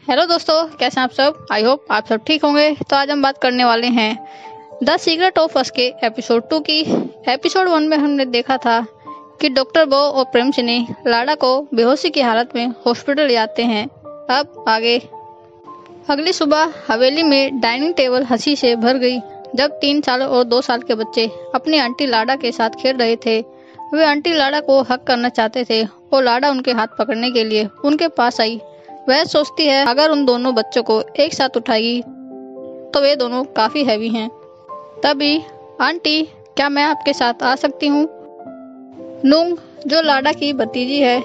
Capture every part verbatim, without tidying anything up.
Hello दोस्तों, कैसे हैं आप सब। आई होप आप सब ठीक होंगे। तो आज हम बात करने वाले हैं द सीक्रेट ऑफ अस के एपिसोड टू की। एपिसोड वन में हमने देखा था कि डॉक्टर बो और प्रेम सिंह लाड़ा को बेहोशी की हालत में हॉस्पिटल ले आते हैं। अब आगे। अगली सुबह हवेली में डाइनिंग टेबल हंसी से भर गई जब तीन साल और दो साल के बच्चे अपनी आंटी लाड़ा के साथ खेल रहे थे। वे आंटी लाड़ा को हक करना चाहते थे और लाड़ा उनके हाथ पकड़ने के लिए उनके पास आई। वह सोचती है अगर उन दोनों बच्चों को एक साथ उठाएगी तो वे दोनों काफी हैवी हैं। तभी आंटी, क्या मैं आपके साथ आ सकती हूँ? नूंग, जो लाड़ा की भतीजी है,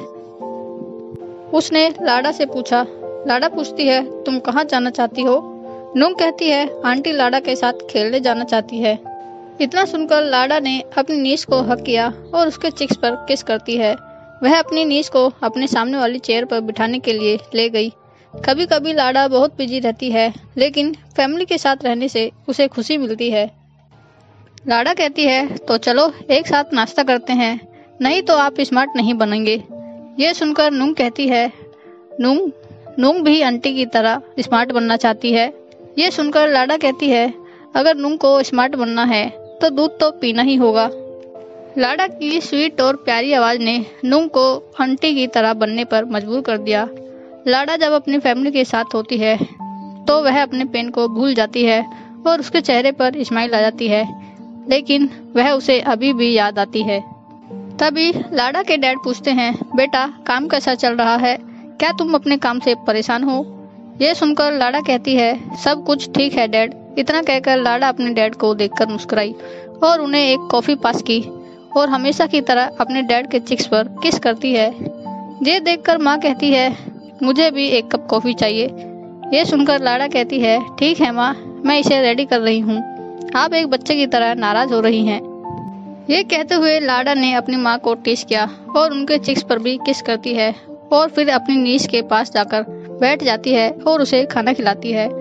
उसने लाड़ा से पूछा। लाड़ा पूछती है, तुम कहाँ जाना चाहती हो? नूंग कहती है, आंटी लाड़ा के साथ खेलने जाना चाहती है। इतना सुनकर लाड़ा ने अपनी नीस को हक किया और उसके चिक्स पर किस करती है। वह अपनी नीस को अपने सामने वाली चेयर पर बिठाने के लिए ले गई। कभी कभी लाड़ा बहुत बिजी रहती है, लेकिन फैमिली के साथ रहने से उसे खुशी मिलती है। लाड़ा कहती है, तो चलो एक साथ नाश्ता करते हैं, नहीं तो आप स्मार्ट नहीं बनेंगे। ये सुनकर नूंग कहती है, नूंग नूंग भी आंटी की तरह स्मार्ट बनना चाहती है। ये सुनकर लाड़ा कहती है, अगर नूंग को स्मार्ट बनना है तो दूध तो पीना ही होगा। लाड़ा की स्वीट और प्यारी आवाज ने नूंग को आंटी की तरह बनने पर मजबूर कर दिया। लाड़ा जब अपनी फैमिली के साथ होती है तो वह अपने पेन को भूल जाती है और उसके चेहरे पर स्माइल आ जाती है, लेकिन वह उसे अभी भी याद आती है। तभी लाड़ा के डैड पूछते हैं, बेटा काम कैसा चल रहा है? क्या तुम अपने काम से परेशान हो? ये सुनकर लाड़ा कहती है, सब कुछ ठीक है डैड। इतना कहकर लाड़ा अपने डैड को देखकर मुस्कुराई और उन्हें एक कॉफी पास की और हमेशा की तरह अपने डैड के चिक्स पर किस करती है। ये देखकर माँ कहती है, मुझे भी एक कप कॉफी चाहिए। ये सुनकर लाड़ा कहती है, ठीक है माँ, मैं इसे रेडी कर रही हूँ। आप एक बच्चे की तरह नाराज हो रही हैं। ये कहते हुए लाड़ा ने अपनी माँ को टीस किया और उनके चिक्स पर भी किस करती है और फिर अपनी नीस के पास जाकर बैठ जाती है और उसे खाना खिलाती है।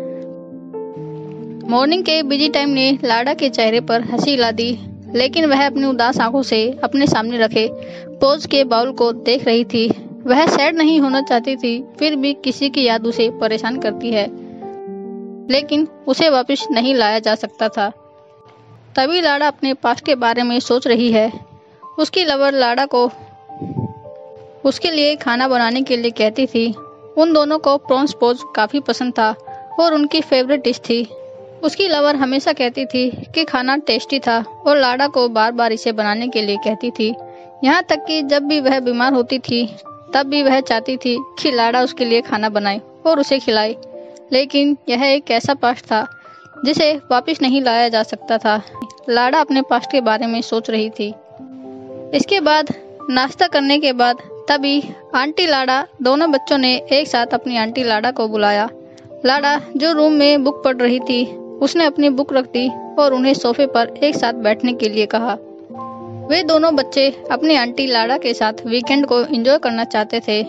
मॉर्निंग के बिजी टाइम ने लाड़ा के चेहरे पर हंसी ला दी, लेकिन वह अपनी उदास आंखों से अपने सामने रखे पोज के बाउल को देख रही थी। वह सैड नहीं होना चाहती थी, फिर भी किसी की याद उसे परेशान करती है, लेकिन उसे वापस नहीं लाया जा सकता था। तभी लाड़ा अपने पास्ट के बारे में सोच रही है। उसकी लवर लाड़ा को उसके लिए खाना बनाने के लिए कहती थी। उन दोनों को प्रॉन्स पोज काफी पसंद था और उनकी फेवरेट डिश थी। उसकी लवर हमेशा कहती थी कि खाना टेस्टी था और लाड़ा को बार बार इसे बनाने के लिए कहती थी। यहाँ तक कि जब भी वह बीमार होती थी तब भी वह चाहती थी कि लाड़ा उसके लिए खाना बनाए और उसे खिलाए, लेकिन यह एक ऐसा पास्ट था जिसे वापस नहीं लाया जा सकता था। लाड़ा अपने पास्ट के बारे में सोच रही थी। इसके बाद नाश्ता करने के बाद तभी आंटी लाड़ा दोनों बच्चों ने एक साथ अपनी आंटी लाड़ा को बुलाया। लाड़ा जो रूम में बुक पढ़ रही थी, उसने अपनी बुक रख दी और उन्हें सोफे पर एक साथ बैठने के लिए कहा। वे दोनों बच्चे अपनी आंटी लाड़ा के साथ वीकेंड को एंजॉय करना चाहते थे।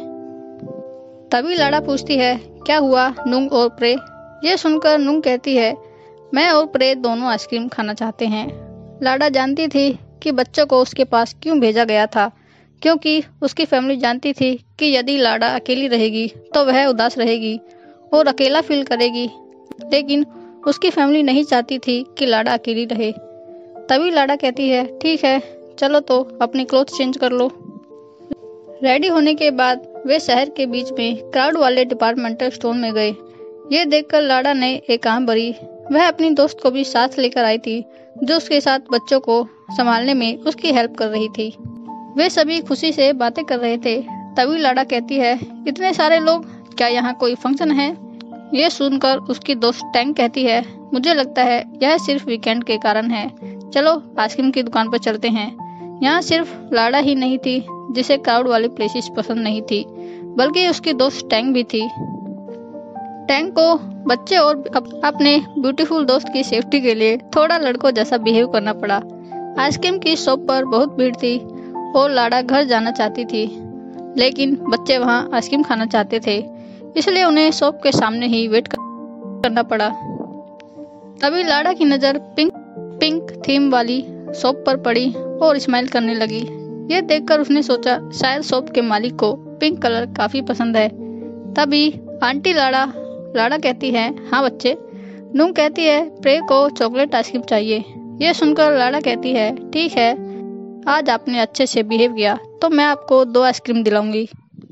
तभी लाड़ा पूछती है, क्या हुआ नूंग और प्रे? ये सुनकर नूंग कहती है, मैं और प्रे दोनों आइसक्रीम खाना चाहते हैं। लाड़ा जानती थी कि बच्चों को उसके पास क्यों भेजा गया था, क्योंकि उसकी फैमिली जानती थी कि यदि लाड़ा अकेली रहेगी तो वह उदास रहेगी और अकेला फील करेगी, लेकिन उसकी फैमिली नहीं चाहती थी कि लाड़ा अकेली रहे। तभी लाड़ा कहती है, ठीक है चलो तो अपने क्लोथ चेंज कर लो। रेडी होने के बाद वे शहर के बीच में क्राउड वाले डिपार्टमेंटल स्टोर में गए। ये देखकर लाड़ा ने एक आंख भरी। वह अपनी दोस्त को भी साथ लेकर आई थी, जो उसके साथ बच्चों को संभालने में उसकी हेल्प कर रही थी। वे सभी खुशी से बातें कर रहे थे। तभी लाड़ा कहती है, इतने सारे लोग, क्या यहाँ कोई फंक्शन है? ये सुनकर उसकी दोस्त टैंग कहती है, मुझे लगता है यह सिर्फ वीकेंड के कारण है। चलो आइसक्रीम की दुकान पर चलते हैं। यहाँ सिर्फ लाड़ा ही नहीं थी जिसे क्राउड वाली प्लेसेस पसंद नहीं थी, बल्कि उसकी दोस्त टैंग भी थी। टैंग को बच्चे और अप, अपने ब्यूटीफुल दोस्त की सेफ्टी के लिए थोड़ा लड़कों जैसा बिहेव करना पड़ा। आइसक्रीम की शॉप पर बहुत भीड़ थी और लाड़ा घर जाना चाहती थी, लेकिन बच्चे वहाँ आइसक्रीम खाना चाहते थे, इसलिए उन्हें शॉप के सामने ही वेट करना पड़ा। तभी लाड़ा की नज़र पिंक पिंक थीम वाली शॉप पर पड़ी और स्माइल करने लगी। ये देखकर उसने सोचा शायद शॉप के मालिक को पिंक कलर काफी पसंद है। तभी आंटी लाड़ा लाड़ा कहती है, हाँ बच्चे। नूंग कहती है, प्रे को चॉकलेट आइसक्रीम चाहिए। ये सुनकर लाड़ा कहती है, ठीक है, आज आपने अच्छे से बिहेव किया तो मैं आपको दो आइसक्रीम दिलाऊंगी।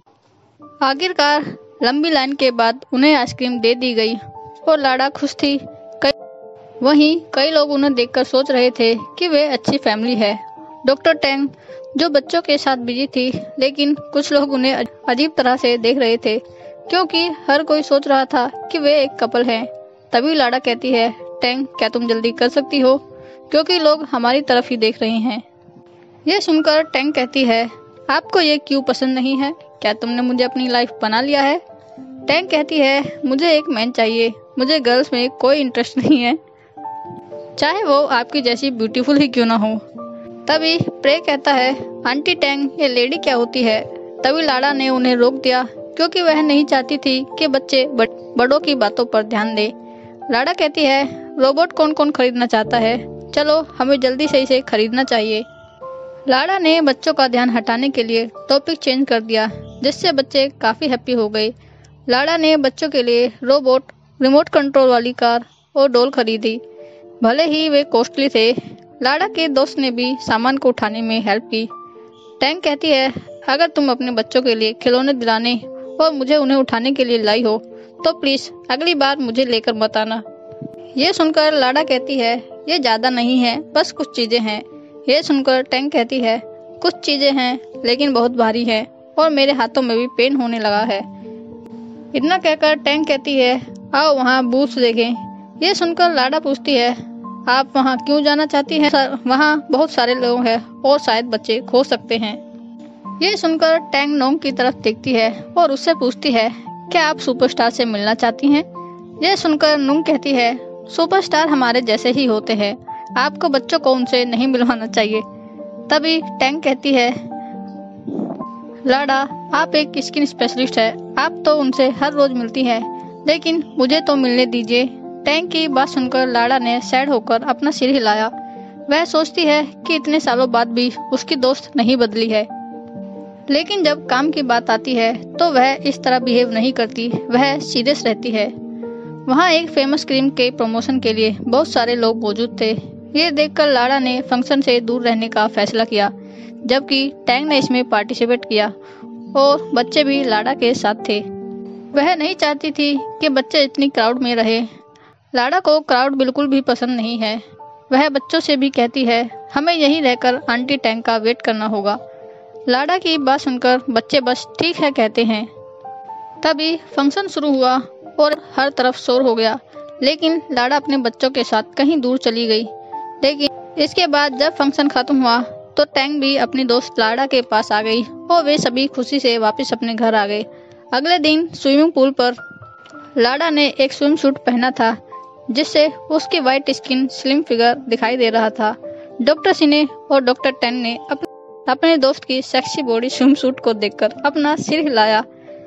आखिरकार लंबी लाइन के बाद उन्हें आइसक्रीम दे दी गई और लाड़ा खुश थी। कई वहीं कई लोग उन्हें देखकर सोच रहे थे कि वे अच्छी फैमिली है। डॉक्टर टैंग जो बच्चों के साथ बिजी थी, लेकिन कुछ लोग उन्हें अजीब तरह से देख रहे थे क्योंकि हर कोई सोच रहा था कि वे एक कपल हैं। तभी लाड़ा कहती है, टैंग क्या तुम जल्दी कर सकती हो, क्योंकि लोग हमारी तरफ ही देख रहे हैं। ये सुनकर टैंग कहती है, आपको ये क्यों पसंद नहीं है, क्या तुमने मुझे अपनी लाइफ बना लिया है। टैंग कहती है, मुझे एक मैन चाहिए, मुझे गर्ल्स में कोई इंटरेस्ट नहीं है, चाहे वो आपकी जैसी ब्यूटीफुल ही क्यों ना हो। तभी प्रे कहता है, आंटी टैंग ये लेडी क्या होती है। तभी लाड़ा ने उन्हें रोक दिया क्योंकि वह नहीं चाहती थी कि बच्चे बड़ों की बातों पर ध्यान दे। लाड़ा कहती है, रोबोट कौन कौन खरीदना चाहता है, चलो हमें जल्दी से इसे खरीदना चाहिए। लाड़ा ने बच्चों का ध्यान हटाने के लिए टॉपिक चेंज कर दिया, जिससे बच्चे काफी हैप्पी हो गए। लाड़ा ने बच्चों के लिए रोबोट, रिमोट कंट्रोल वाली कार और डॉल खरीदी। भले ही वे कॉस्टली थे, लाड़ा के दोस्त ने भी सामान को उठाने में हेल्प की। टैंग कहती है, अगर तुम अपने बच्चों के लिए खिलौने दिलाने और मुझे उन्हें उठाने के लिए लाई हो तो प्लीज अगली बार मुझे लेकर मत आना। ये सुनकर लाड़ा कहती है, ये ज्यादा नहीं है, बस कुछ चीजें हैं। ये सुनकर टैंग कहती है, कुछ चीजें हैं लेकिन बहुत भारी है और मेरे हाथों में भी पेन होने लगा है। इतना कहकर टैंग कहती है, आओ वहाँ बूथ्स देखें। ये सुनकर लाड़ा पूछती है, आप वहाँ क्यों जाना चाहती हैं? वहाँ बहुत सारे लोग हैं और शायद बच्चे खो सकते हैं। ये सुनकर टैंग नोंग की तरफ देखती है और उससे पूछती है, क्या आप सुपरस्टार से मिलना चाहती हैं? यह सुनकर नोंग कहती है, सुपरस्टार हमारे जैसे ही होते हैं, आपको बच्चों को उनसे नहीं मिलवाना चाहिए। तभी टैंग कहती है, लाड़ा आप एक स्किन स्पेशलिस्ट है, आप तो उनसे हर रोज मिलती है, लेकिन मुझे तो मिलने दीजिए। टैंग की बात सुनकर लाड़ा ने सैड होकर अपना सिर हिलाया। वह सोचती है कि इतने सालों बाद भी उसकी दोस्त नहीं बदली है, लेकिन जब काम की बात आती है तो वह इस तरह बिहेव नहीं करती, वह सीरियस रहती है। वहाँ एक फेमस क्रीम के प्रमोशन के लिए बहुत सारे लोग मौजूद थे। ये देखकर लाड़ा ने फंक्शन से दूर रहने का फैसला किया, जबकि टैंग ने इसमें पार्टिसिपेट किया और बच्चे भी लाड़ा के साथ थे। वह नहीं चाहती थी कि बच्चे इतनी क्राउड में रहे। लाड़ा को क्राउड बिल्कुल भी पसंद नहीं है। वह बच्चों से भी कहती है, हमें यहीं रहकर आंटी टैंग का वेट करना होगा। लाड़ा की बात सुनकर बच्चे बस ठीक है कहते हैं। तभी फंक्शन शुरू हुआ और हर तरफ शोर हो गया, लेकिन लाड़ा अपने बच्चों के साथ कहीं दूर चली गई। लेकिन इसके बाद जब फंक्शन खत्म हुआ तो टैंग भी अपनी दोस्त लाड़ा के पास आ गई और वे सभी खुशी से वापस अपने घर आ गए। अगले दिन स्विमिंग पूल पर लाड़ा ने एक स्विम सूट पहना था, जिससे उसकी वाइट स्किन, स्लिम फिगर दिखाई दे रहा था। डॉक्टर सिने और डॉक्टर टैंग ने अपने दोस्त की सेक्सी बॉडी स्विम सूट को देखकर अपना सिर हिलाया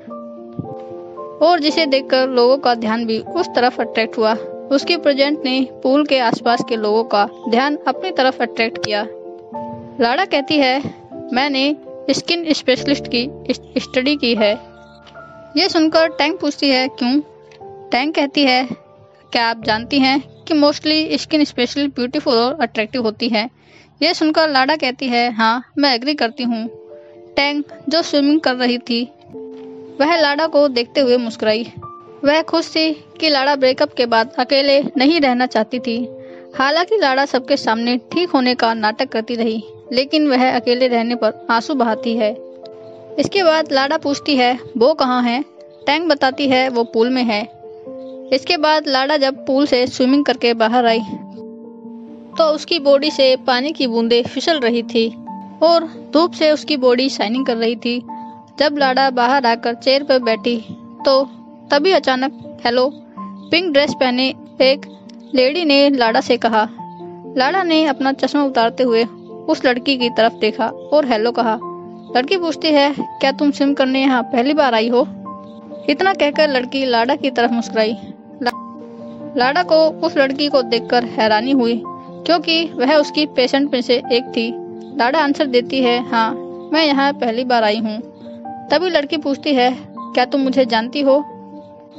और जिसे देखकर लोगों का ध्यान भी उस तरफ अट्रैक्ट हुआ। उसकी प्रेजेंट ने पूल के आसपास के लोगों का ध्यान अपनी तरफ अट्रैक्ट किया। लाड़ा कहती है, मैंने स्किन स्पेशलिस्ट की स्टडी की है। ये सुनकर टैंग पूछती है, क्यों? टैंग कहती है, क्या आप जानती हैं कि मोस्टली स्किन स्पेशलिस्ट ब्यूटीफुल और अट्रैक्टिव होती है। यह सुनकर लाड़ा कहती है, हाँ मैं एग्री करती हूँ। टैंग जो स्विमिंग कर रही थी वह लाड़ा को देखते हुए मुस्कुराई। वह खुश थी कि लाड़ा ब्रेकअप के बाद अकेले नहीं रहना चाहती थी। हालांकि लाड़ा सबके सामने ठीक होने का नाटक करती रही, लेकिन वह अकेले रहने पर आंसू बहाती है। इसके बाद लाड़ा पूछती है, वो कहाँ है? टैंग बताती है, वो पूल में है। इसके बाद लाड़ा जब पूल से स्विमिंग करके बाहर आई तो उसकी बॉडी से पानी की बूंदें फिसल रही थी और धूप से उसकी बॉडी शाइनिंग कर रही थी। जब लाड़ा बाहर आकर चेयर पर बैठी तो तभी अचानक हेलो पिंक ड्रेस पहने एक लेडी ने लाड़ा से कहा। लाड़ा ने अपना चश्मा उतारते हुए उस लड़की की तरफ देखा और हेलो कहा। लड़की पूछती है, क्या तुम स्विम करने यहाँ पहली बार आई हो? इतना कहकर लड़की लाड़ा की तरफ मुस्कुराई। ला, लाड़ा को उस लड़की को देखकर हैरानी हुई, क्योंकि वह उसकी पेशेंट में से एक थी। लाड़ा आंसर देती है, हाँ मैं यहाँ पहली बार आई हूँ। तभी लड़की पूछती है, क्या तुम मुझे जानती हो?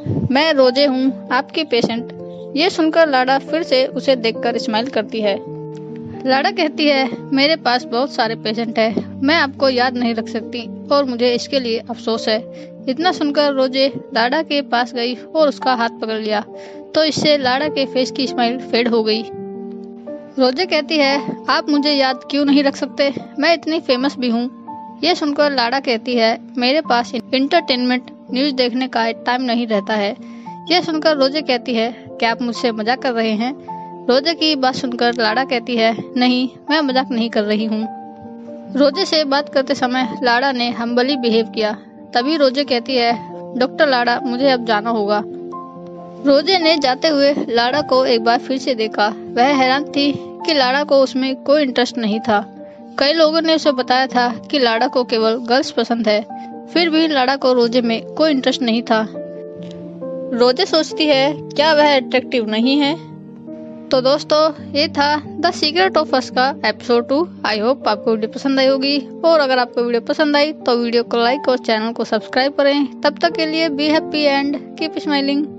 मैं रोजे हूँ, आपकी पेशेंट। ये सुनकर लाड़ा फिर से उसे देखकर स्माइल करती है। लाड़ा कहती है, मेरे पास बहुत सारे पेशेंट हैं, मैं आपको याद नहीं रख सकती और मुझे इसके लिए अफसोस है। इतना सुनकर रोजे लाड़ा के पास गई और उसका हाथ पकड़ लिया, तो इससे लाड़ा के फेस की स्माइल फेड हो गई। रोजे कहती है, आप मुझे याद क्यों नहीं रख सकते, मैं इतनी फेमस भी हूँ। यह सुनकर लाड़ा कहती है, मेरे पास इंटरटेनमेंट न्यूज देखने का टाइम नहीं रहता है। यह सुनकर रोजे कहती है, क्या आप मुझसे मजाक कर रहे हैं? रोजे की बात सुनकर लाड़ा कहती है, नहीं, मैं मजाक नहीं कर रही हूँ। रोजे से बात करते समय लाड़ा ने हम्बली बिहेव किया। तभी रोजे कहती है, डॉक्टर लाड़ा, मुझे अब जाना होगा। रोजे ने जाते हुए लाड़ा को एक बार फिर से देखा। वह हैरान थी कि लाड़ा को उसमें कोई इंटरेस्ट नहीं था। कई लोगों ने उसे बताया था कि लाड़ा को केवल गर्ल्स पसंद है, फिर भी लाड़ा को रोजे में कोई इंटरेस्ट नहीं था। रोजे सोचती है, क्या वह अट्रैक्टिव नहीं है? तो दोस्तों, ये था द सीक्रेट ऑफ अस का एपिसोड टू। आई होप आपको वीडियो पसंद आई होगी, और अगर आपको वीडियो पसंद आई तो वीडियो को लाइक और चैनल को सब्सक्राइब करें। तब तक के लिए be happy and keep smiling.